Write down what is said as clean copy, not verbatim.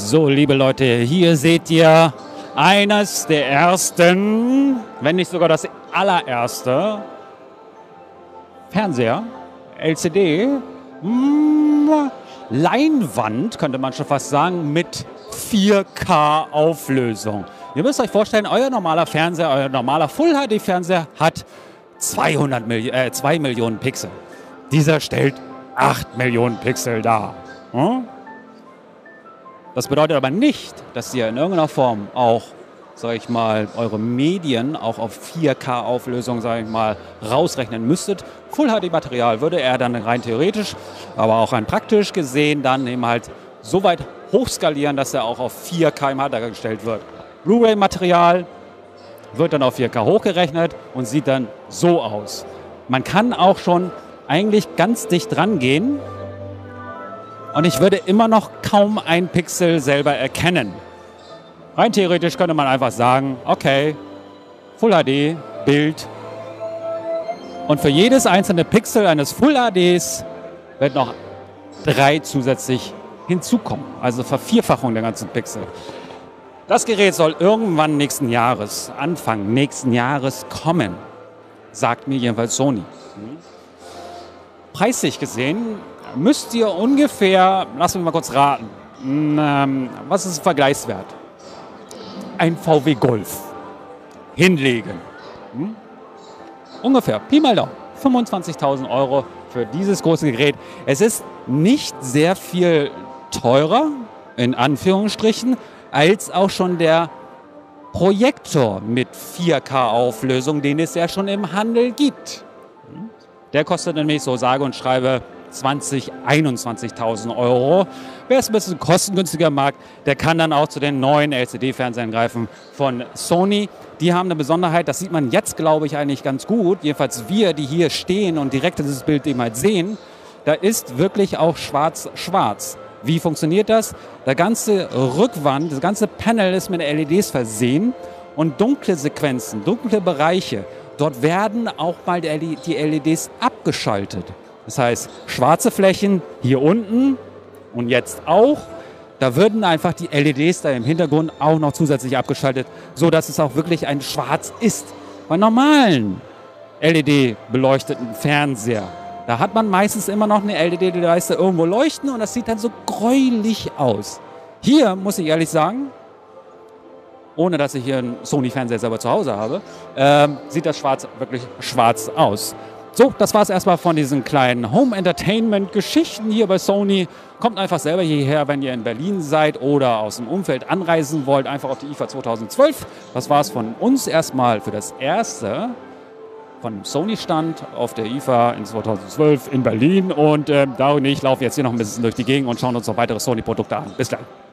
So, liebe Leute, hier seht ihr eines der ersten, wenn nicht sogar das allererste Fernseher, LCD, Leinwand, könnte man schon fast sagen, mit 4K Auflösung. Ihr müsst euch vorstellen, euer normaler Fernseher, euer normaler Full-HD-Fernseher hat 2 Millionen Pixel. Dieser stellt 8 Millionen Pixel dar. Das bedeutet aber nicht, dass ihr in irgendeiner Form auch, sage ich mal, eure Medien auch auf 4K-Auflösung, sage ich mal, rausrechnen müsstet. Full-HD-Material würde er dann rein theoretisch, aber auch rein praktisch gesehen dann eben halt so weit hochskalieren, dass er auch auf 4K im Hardware gestellt wird. Blu-ray-Material wird dann auf 4K hochgerechnet und sieht dann so aus. Man kann auch schon eigentlich ganz dicht dran gehen und ich würde immer noch kaum ein Pixel selber erkennen. Rein theoretisch könnte man einfach sagen, okay, Full HD, Bild. Und für jedes einzelne Pixel eines Full HDs wird noch 3 zusätzlich hinzukommen. Also Vervierfachung der ganzen Pixel. Das Gerät soll irgendwann nächsten Jahres, Anfang nächsten Jahres kommen, sagt mir jedenfalls Sony. Preislich gesehen müsst ihr ungefähr, lassen wir mal kurz raten, was ist Vergleichswert? Ein VW Golf hinlegen. Ungefähr, Pi mal Daumen, 25.000 € für dieses große Gerät. Es ist nicht sehr viel teurer, in Anführungsstrichen, als auch schon der Projektor mit 4K-Auflösung, den es ja schon im Handel gibt. Der kostet nämlich, so sage und schreibe, 21.000 €. Wer es ein bisschen kostengünstiger mag, der kann dann auch zu den neuen LCD-Fernsehern greifen von Sony. Die haben eine Besonderheit, das sieht man jetzt, glaube ich, eigentlich ganz gut. Jedenfalls wir, die hier stehen und direkt dieses Bild eben halt sehen, da ist wirklich auch schwarz-schwarz. Wie funktioniert das? Der ganze Rückwand, das ganze Panel ist mit LEDs versehen und dunkle Sequenzen, dunkle Bereiche, dort werden auch mal die LEDs abgeschaltet. Das heißt, schwarze Flächen hier unten und jetzt auch, da würden einfach die LEDs da im Hintergrund auch noch zusätzlich abgeschaltet, sodass es auch wirklich ein Schwarz ist. Bei normalen LED-beleuchteten Fernseher, da hat man meistens immer noch eine LED-Leiste irgendwo leuchten und das sieht dann so gräulich aus. Hier muss ich ehrlich sagen, ohne dass ich hier einen Sony-Fernseher selber zu Hause habe, sieht das Schwarz wirklich schwarz aus. So, das war es erstmal von diesen kleinen Home-Entertainment-Geschichten hier bei Sony. Kommt einfach selber hierher, wenn ihr in Berlin seid oder aus dem Umfeld anreisen wollt, einfach auf die IFA 2012. Das war es von uns erstmal für das erste von Sony-Stand auf der IFA in 2012 in Berlin. Und Dario und ich laufen jetzt hier noch ein bisschen durch die Gegend und schauen uns noch weitere Sony-Produkte an. Bis gleich.